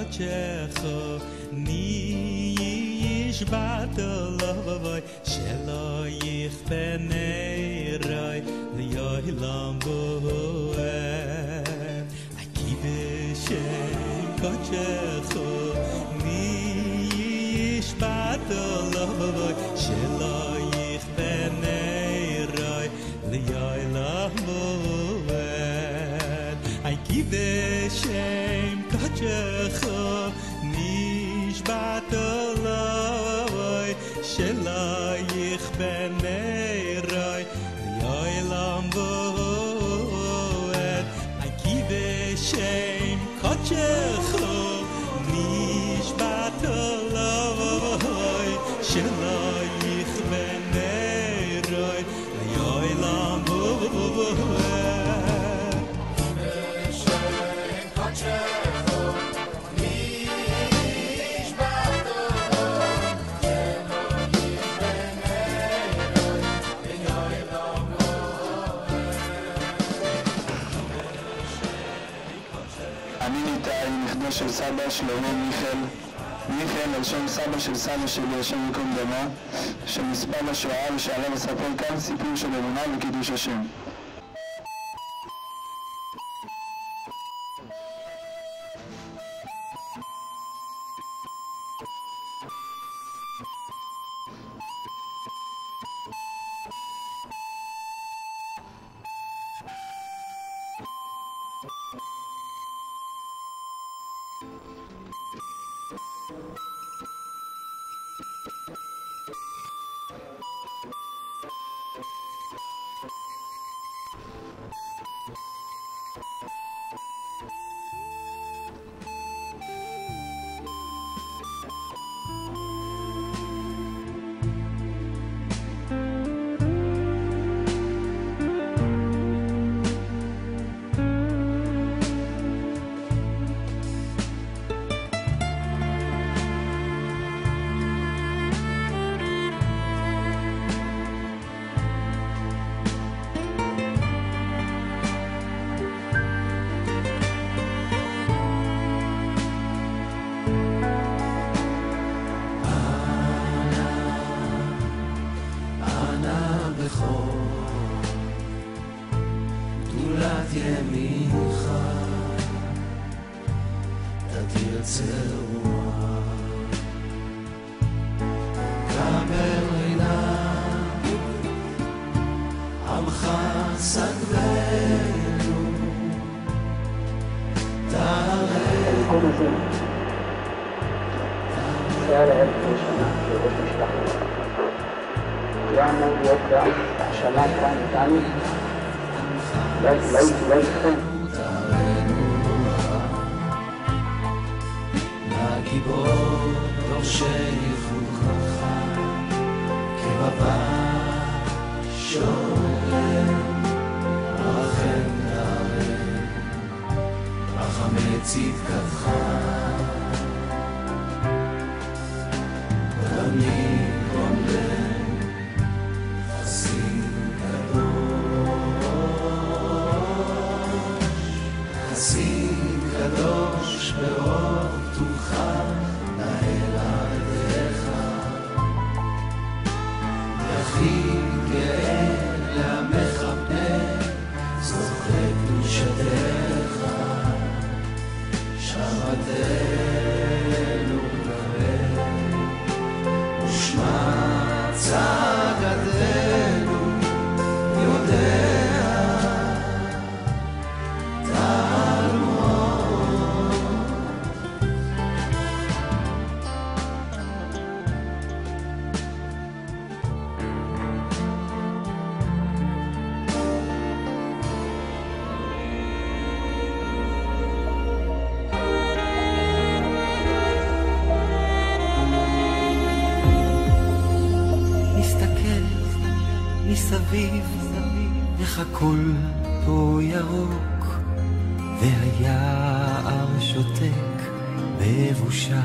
kochecho ni yishbat lovoy shelo yichbenei roy liyolam boen akivishe kochecho ni yishbat lovoy shelo yichbenei roy liyolam boen akivishe kochecho nishbat lovoy shelo yichbenei roy liyolam boen akivishem kochecho nishbat lovoy shelo yichbenei roy liyolam boen של סבא שלמה מיכאל על שם סבא של סבא שלי השם יקום דמו שנספה בשואה ושעליו אספר כאן סיפור של אמונה וקידוש השם. איך הכל פה ירוק והיער שותק בבושה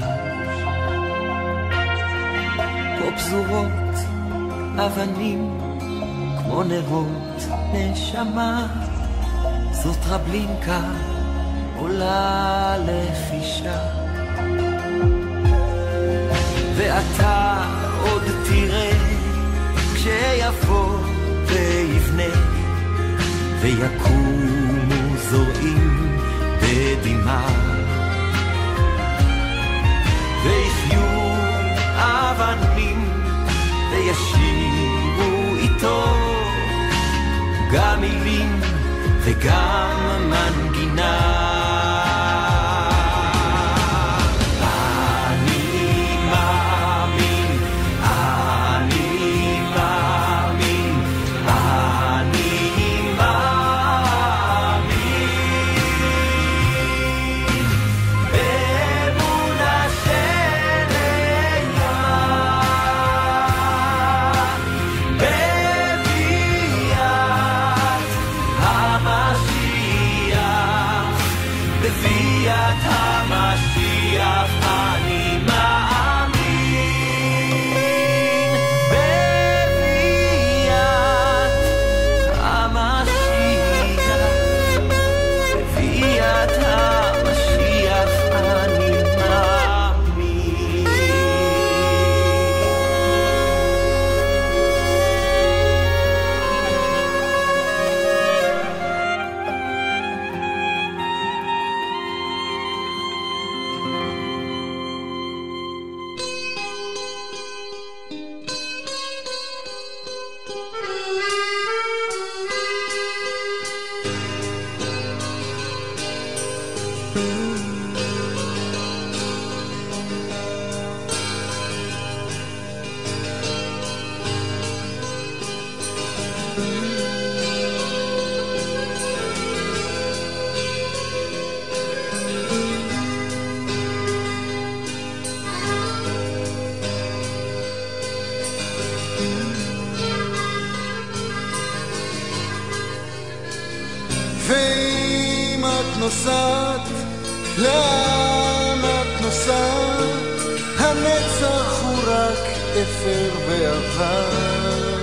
פה פזורות אבנים כמו נרות נשמה זאת טרבלינקה עולה לחישה ויקומו זורעים בדמעה ויחיו אבנים וישירו איתו גם מילים וגם מנגינה. ואם את נוסעת, לאן את נוסעת? הנצח הוא רק אפר ועבר.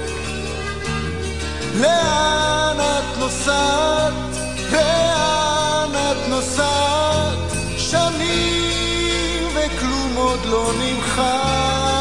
לאן את נוסעת? לאן את נוסעת? שנים וכלום עוד לא נמחק.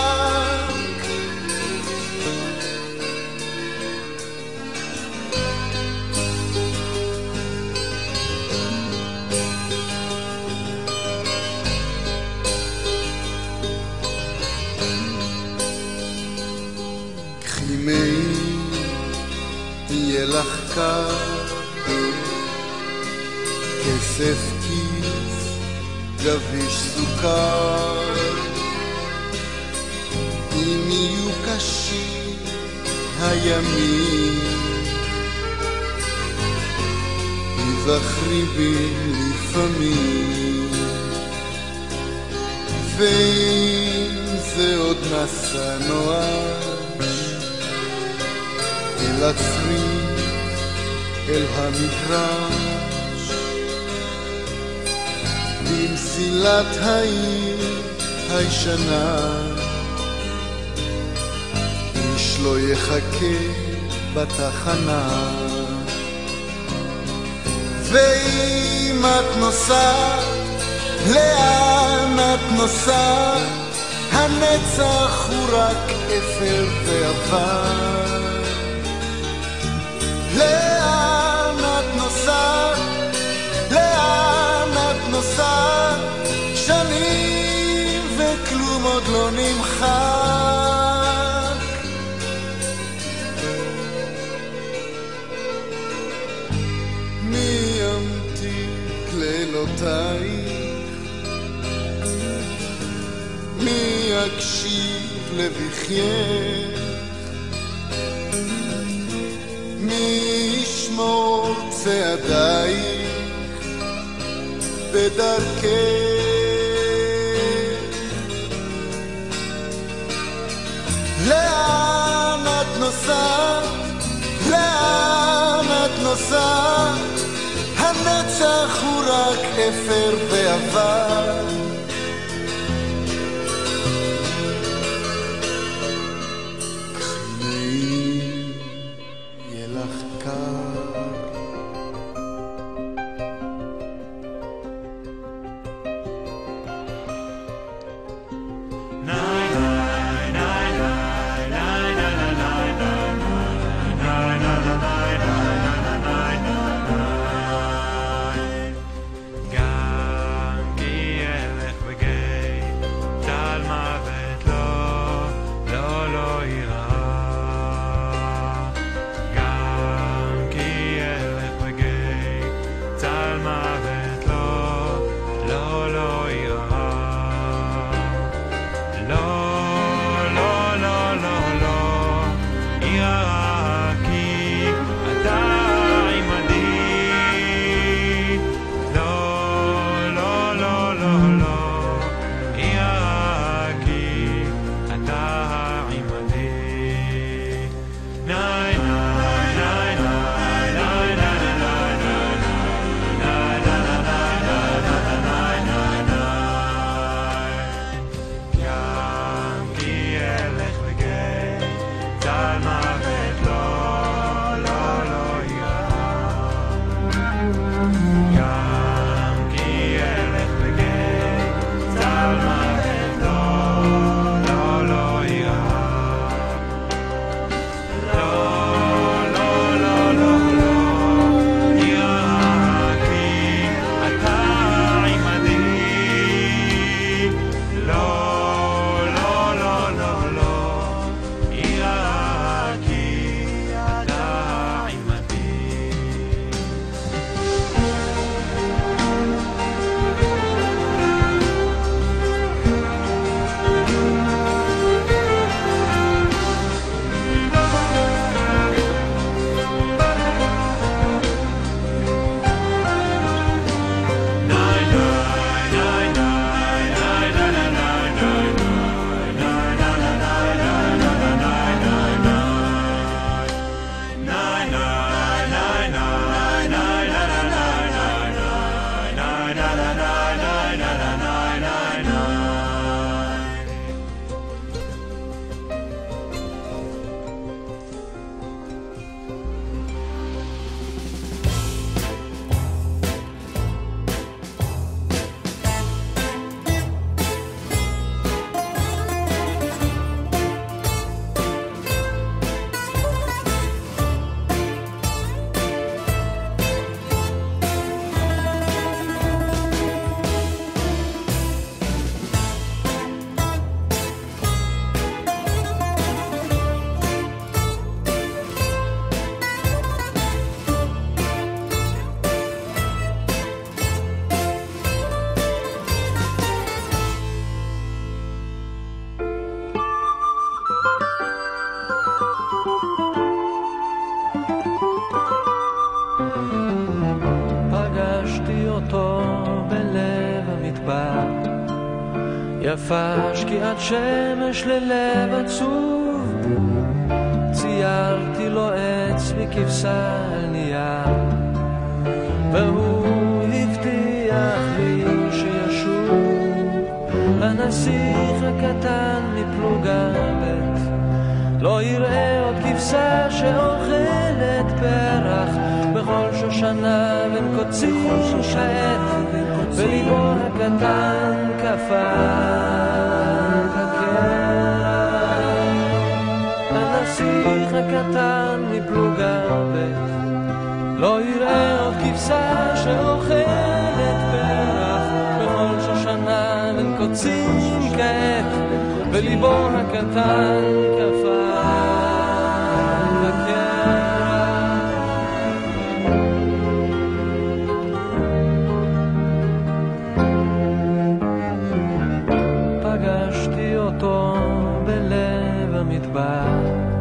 יהיה לך קר, כסף כיס, גביש סוכר. אם יהיו קשים הימים, תזכרי בי לפעמים. ואם זה עוד נסע נואש אל הצריף, אל המגרש, במסילת העיר הישנה, איש לא יחכה בתחנה. ואם את נוסעת, לאן את נוסעת? הנצח הוא רק אפר ועבר. לאן את נוסעת? לאן את נוסעת? שנים וכלום עוד לא נמחק. מי ימתיק לילותייך? מי יקשיב לבכייך? מי ישמור צעדייך בדרכך? לאן את נוסעת? לאן את נוסעת? הנצח הוא רק אפר ועבר. na na na na na na na na na na na אותו בלב המדבר, יפה שקיעת שמש ללב עצוב, ציירתי לו עץ וכבשה על נייר, והוא הבטיח לי שישוב. הנסיך הקטן מפלוגה ב' לא יראה עוד כבשה שאוכלת פרח בכל שושנה בין קוצים שעת, וליבו הקטן קפא הקרח. הנסיך הקטן מפלוגה ב' לא יראה עוד כבשה שאוכלת פרח בכל שושנה בין קוצים כעת, וליבו הקטן קפא הקרח. פגשתי אותו בלב המדבר,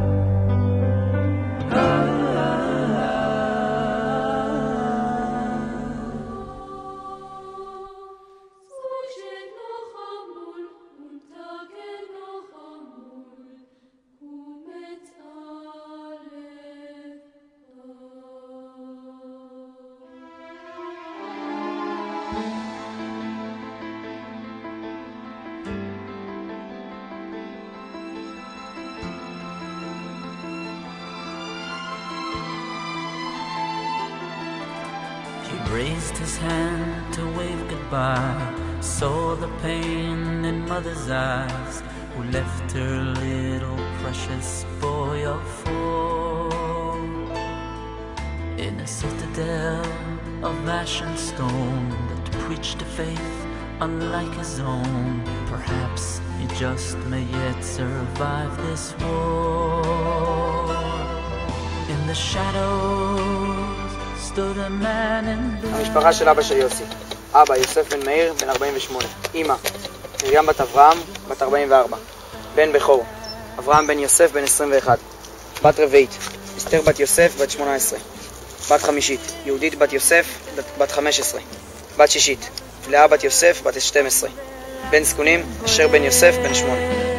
raised his hand to wave goodbye, saw the pain in mother's eyes, who left her little precious boy of 4 in a citadel of ash and stone that preached a faith unlike his own. Perhaps he just may yet survive this war. In the shadows stood a man in blue. המשפחה של אבא של יוסי, אבא יוסף בן מאיר בן 48, אמא מרים בת אברהם בת 44, בן בכור אברהם בן יוסף בן 21, בת רביעית אסתר בת יוסף בת 18, בת חמישית יהודית בת יוסף בת 15, בת שישית לאה בת יוסף בת 12, בן זקונים אשר בן יוסף בן 8.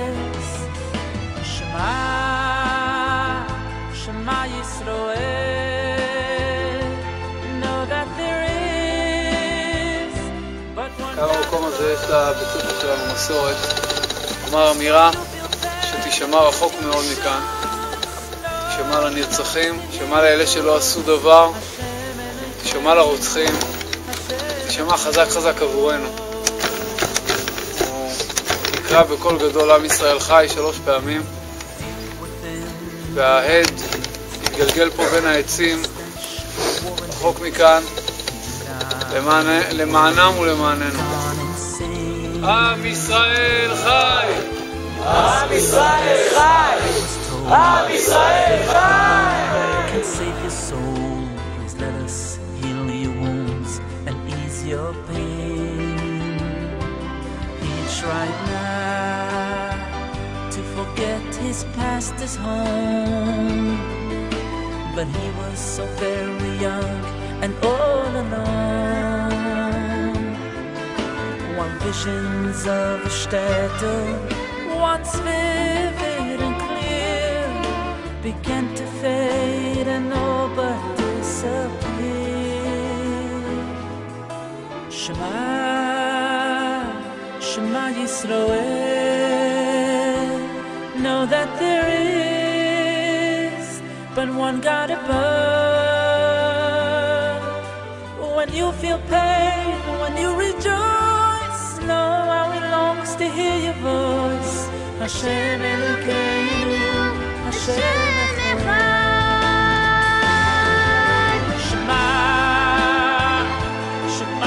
כאן במקום הזה יש לבית ספר שלנו מסורת, כלומר אמירה שתשמע רחוק מאוד מכאן, תשמע לנרצחים, תשמע לאלה שלא עשו דבר, תשמע לרוצחים, תשמע חזק חזק עבורנו. הוא נקרא בקול גדול עם ישראל חי 3 פעמים, וההד התגלגל פה בין העצים רחוק מכאן למענם ולמעננו. עם ישראל חי! עם ישראל חי! עם ישראל חי! Can save your soul, please let us heal your wounds and ease your pain. He tried not to forget his past, his home, but he was so very young and all alone, while visions of a shtetl, once vivid and clear, began to fade and all but disappear. Shema, Shema Yisroel, know that there is but one God above. When you feel pain, when you rejoice, know how it longs to hear your voice. Hashem Elokeinu, Hashem Echad. Shema, Shema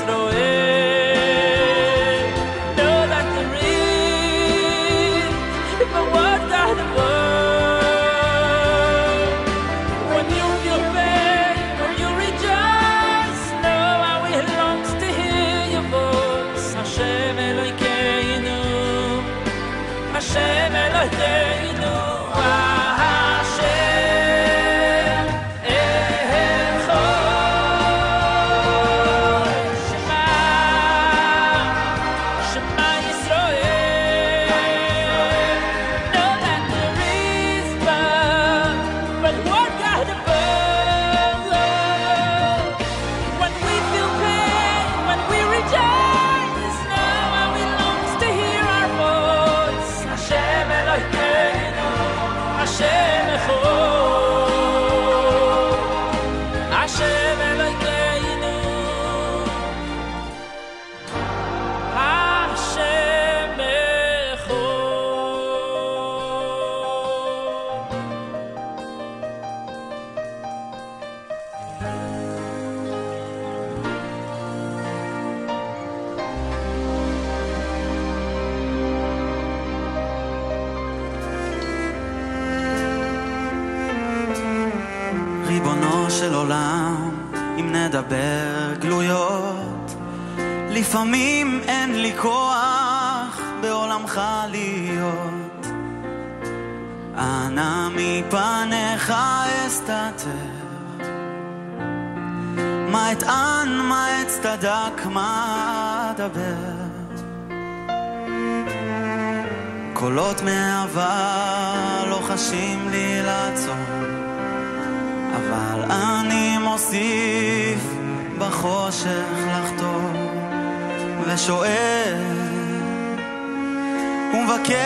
Yisroel, know that there is but one God above. When you feel pain, when you rejoice, know how it longs to hear your voice. Hashem Elokeinu, Hashem Elokeinu, Hashem Echad. של עולם, אם נדבר גלויות, לפעמים אין לי כוח בעולמך להיות. אנא מפניך אסתתר, מה אטען, מה אצטדק, מה אדבר. קולות מהעבר לוחשים לי לעצור, אבל אני מוסיף בחושך לחתור, ושואל ומבקש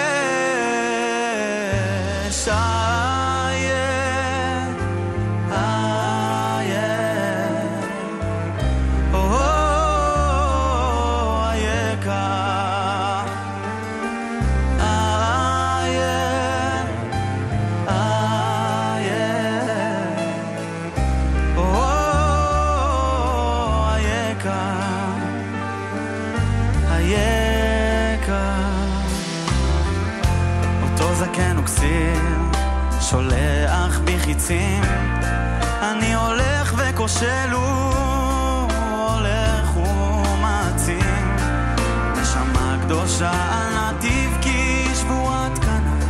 שולח בחיצים, אני הולך וכושל, הוא הולך ומעצים. נשמה קדושה על נתיב כי שבועת כנף,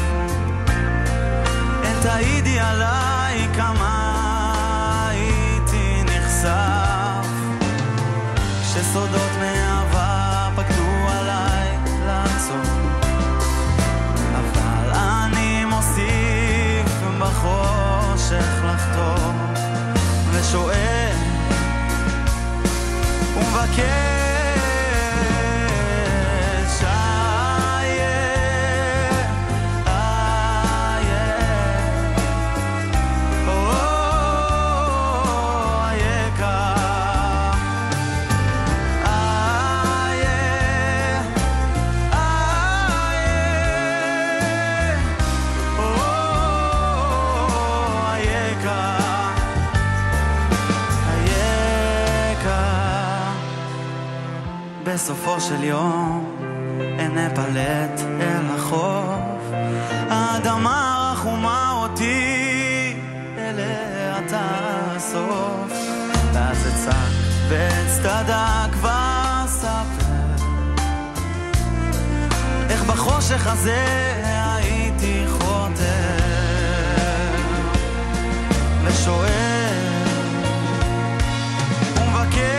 אין תעידי עליי כמה הייתי נחשף, כשסודות מהעבר פקדו עליי לעצור, אבל אני מוסיף בחושך לחתור, ושואל ומבקש בסופו של יום אין אפלט אל החוף, האדמה רחומה אותי אליה תאסוף, ואז אצעק ואצטדק ואספר איך בחושך הזה הייתי חותר, ושואל ומבקש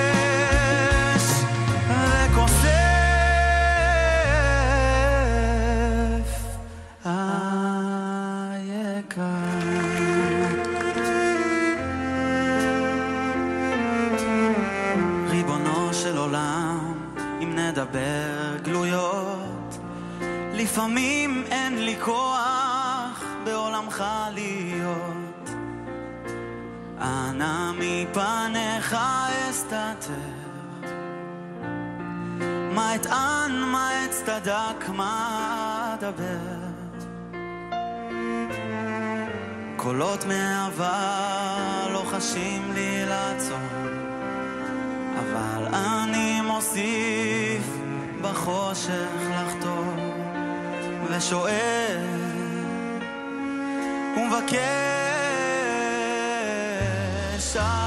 גלויות, לפעמים אין לי כוח בעולמך להיות. אנא מפניך אסתתר, מה אטען, מה אצטדק, מה אדבר. קולות מהעבר לוחשים לי לעצור, אבל אני מוסיף בחושך לחתור, ושואל ומבקש